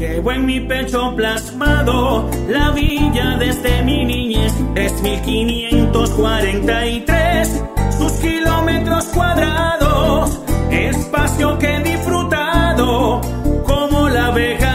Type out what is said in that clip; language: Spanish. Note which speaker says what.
Speaker 1: Llevo en mi pecho plasmado la villa desde mi niñez. 3543, sus kilómetros cuadrados, espacio que he disfrutado como la abeja